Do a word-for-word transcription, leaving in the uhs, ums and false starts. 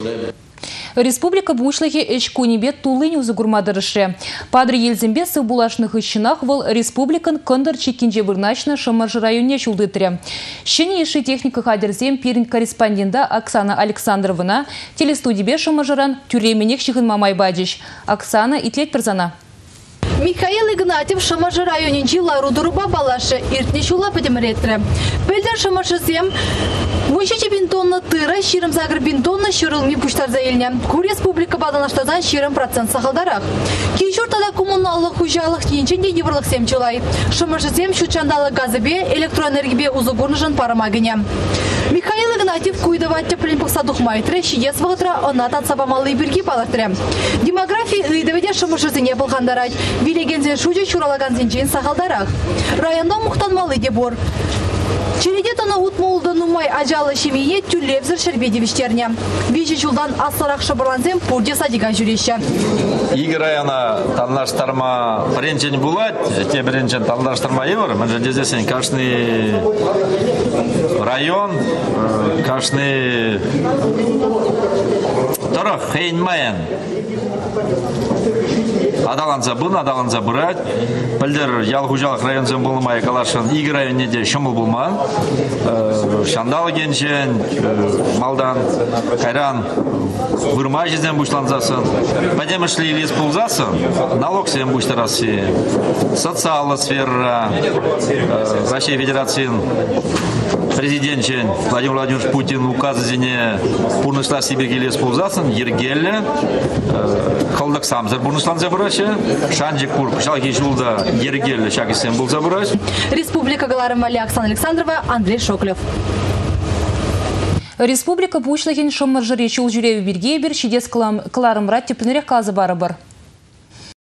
Республика бушлахи эчкунебе тулыню загурмадырышы. Падры елзембе сыбулашных ищинах вол республикан кондор чекинже вырначна Шамаржы районе чулдытыря. Щене иши техника хадерзем пирин корреспондента Оксана Александровна телестудибе Шамаржыран тюременек шихын мамай бадиш. Оксана итлет перзана. Михаил Игнатьев Шамаржы районинчи ларудуруба балашы иртнешула подемретре. Пельдер Шамаржызем вынчичи бинтонна тыра ширым загр бинтонна шырылми пуштар заелне. Ку республика баданаштазан ширым процент сахалдарах. Кичуртада коммуналлық хужалых енченде еврлық семчылай. Шамаржызем шучандалы газыбе электроэнергибе узугурнышын парамагыне. Михаил Игнатьев куйдавать теплинпық садухмайтре шиес вғытра онат сабамалы бірге балартыры. Демографии ыйдаведе Шамаржызыне бұлғандарай. Вилегензен шуджи чуралаган зенчен сахалдарах. Районда мұқтанмалы дебор. Череде тона утмолды нумай ажалы шемие тюлевзір шербедевіштерне. Вежі жылдан асырақ шабырланзем пурде садига жүреші. Игі района танлаштарма біренчен булат, те біренчен танлаштарма евр. Мәнже дезесен кашны район, кашны тұрық хейнмайын. Адаланза бұн, адаланза бұрат. Пілдер ялғужалық районзен болмай калашын игі районне де шымыл болман. Шандалы геншен, малдан, кайран, вырма жезден бұшланзасын. Падем ішли лес болзасын, налог сен бұштарасы, социалы сфера, Россия Федерациян президентчен Владимир Владимирович Путин указы зене пурнышла Сибирге лес болзасын, ергелі, қалдық самзыр бұрнышлан забырашы, шанжик пур, шалки жылда ергелі шакисен бұл забыраш. Республика Галарымали Оксана Александрова, Андрей Шоклев. Республика Бушлахин Шамаржыре чул жүреві бірге бір шидес қыларымрат тепінірек қазы бары бар.